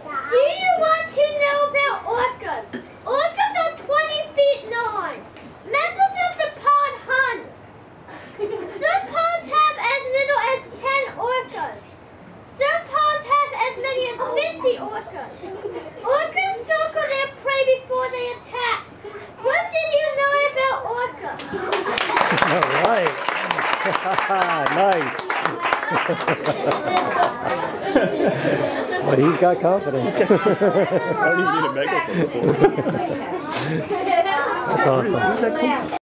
Do you want to know about orcas? Orcas are 20 feet long. Members of the pod hunt. Some pods have as little as 10 orcas. Some pods have as many as 50 orcas. Orcas circle their prey before they attack. What did you know about orcas? All right. Nice. But he's got confidence. I don't even need a megaphone for it. That's awesome.